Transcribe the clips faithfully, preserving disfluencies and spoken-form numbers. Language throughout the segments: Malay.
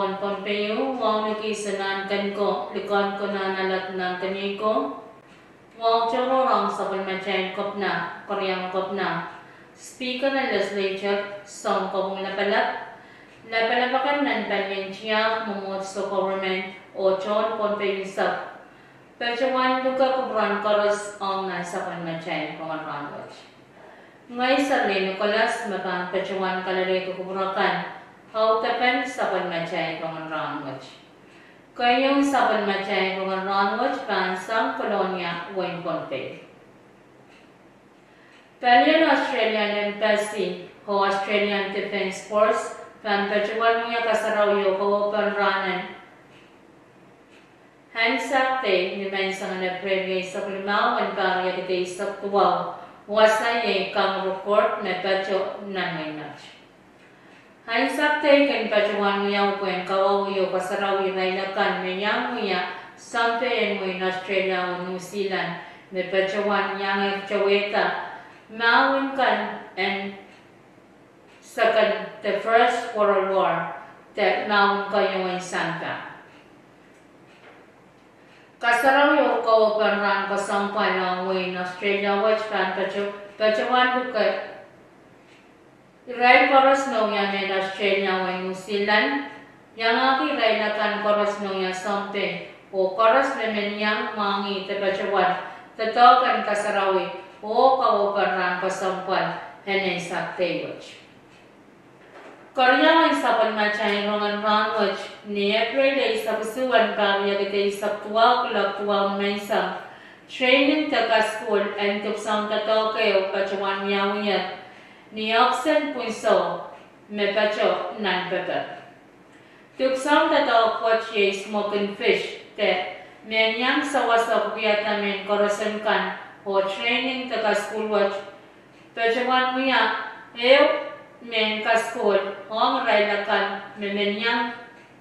wan Pompeo, wang nakisanan kan ko, likon ko na nalat ng kami ko. Wang chororang sa palmachain kop na, koreang kop na. Speaker ng legislature, song ko mong lapalat. Lapalapakan ng banyan siya, mumot sa government, o John Pompeo sab. Pechawan luka kubran koros ang nasa palmachain kong ranwach. Ngay sa Nicolas, mabang pechawan kalari kukuburakan. How tapan saban macay kong ranwach. Kayong saban macay kong ranwach pansang kolonya Wayne Pompeo. Palian Australian Embassy ho Australian Defence Force pan pachuan niya kasaraw yo ko panranan. Hansakte ni mensang na preview sa klimaw ang pariya kite sa tuwaw. Wasa niya kang report na pacho nanay match. Hansakte kan pachuan niya ko ang kawaw yo kasaraw iray lakan menyang niya sampe en mo in Australia o New Zealand na pachuan niya ng chaweta mawin kan and second the first World War that mawin kayo ang sangka. Kasaraw yo ko panran kasampay na mo in Australia watch pan pachu pachuan buka Iray koros no yan in Australia o New Zealand, yang aki iray lakan koros no yan sampe, o koros naman yang mangi tepachawan, tatawakan kasarawi, o kawaparan kasampal, henay sakte watch. Korea ang sabon macay rongan ranwach, ni April ay sabusuan kami agitay sa tuwa kulak tuwa maysang, training taga school and tuksang tatawakay o pachawan miyawiyat, ni Oxen Punso, me pacho nan pepe. Tuksam tato koche smoking fish, te menyang sawasa kuyatamin korosan kan, o training taga school watch. Pachawan muya, ew men ka school, hong railakan, me menyang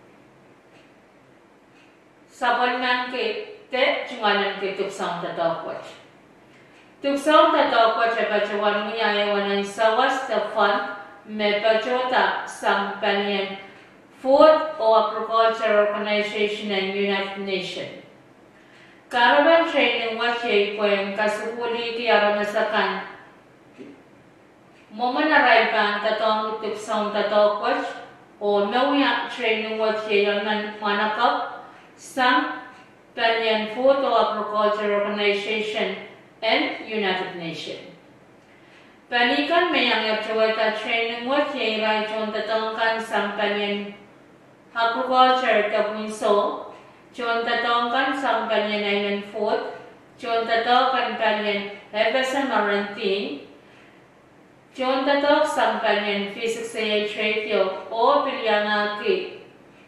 sabon man ke, te chungalan ke tuksam tato koche. Tuksam tato koche pachawan muya ewanan sawas ta fund me pachota sampanian Food or Agriculture Organization and United Nations. Caravan training wache po yung kasukuli tiara masakan. Momanaray pa ang tatong tuksam tato koche o mawya training wache yung manakap sang Panian Food or Agriculture Organization and United Nations. Panikan mayang yagchawata training what yung raychon tatongkan sang Panian Agriculture Kabunso, chon tatongkan sang Panian Island Food, chon tatongkan Panian Everson Marantine, chon tatok sang Panian Physics A Trade o Pilyangaki.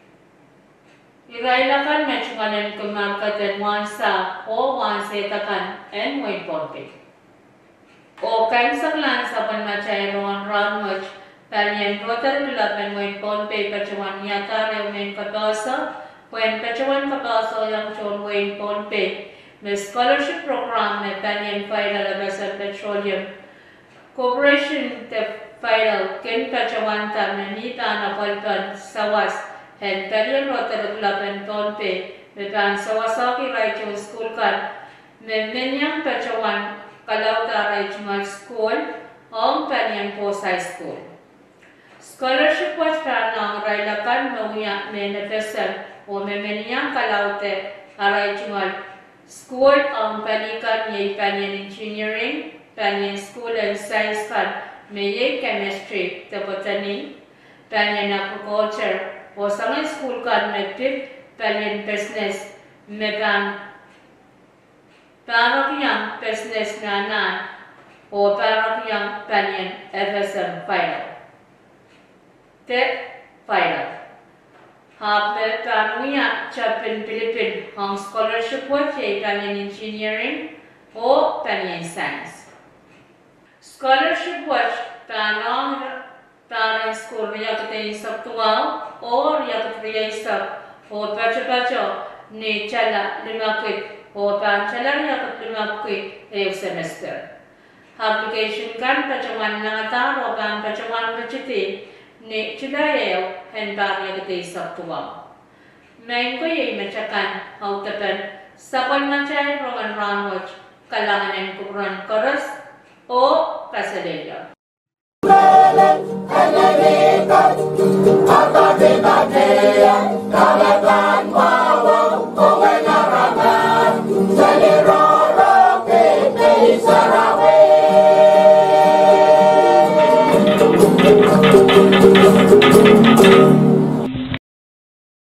Irailakan mechunganan kumarkatan wansa o wansetakan and Wayne Pompeo. O kansang lan sa panmachay roan ranwach, Palian Rotary Club and Wayne Pompeo pachawan yata reo men katoso, when pachawan katoso yang chon Wayne Pompeo, may scholarship program na Palian Final Abasal Petroleum Corporation te Final ken pachawan ta nanita na palpan sawas, and Palian Rotary Club and Pompeo, may pan sawasaki raicho school kan, may menyang pachawan kalau taray Jumal School o Palian Post High School. Scholarship watch pa ng railakan mawuya manifestan o memenyang kalaute aray Jumal School o Palikan may Palian Engineering, Palian School and Science kan may Chemistry, Botany, Palian Agriculture o sa mga school kan may Pip, Palian Business, may ban Parakyang business na na o parakyang Palian F S M final. Te final. Hape panuya Chapin Philippine Hong Scholarship Wache Palian Engineering o Palian Science. Scholarship Watch panong parang school riyakite isaktuwa o riyakite isak o pacho-pacho ni chala limakit o pancalar yakut lima kui ayok semester. Application kan pacaman nangatar o pan pacaman berciti ni cilayaw hendak yagati sa tuwa. Main ko yay macakan hautapan sapal macay roman ranwaj kalangan en kubran koras o kasadela. Hallelujah, hallelujah, hallelujah,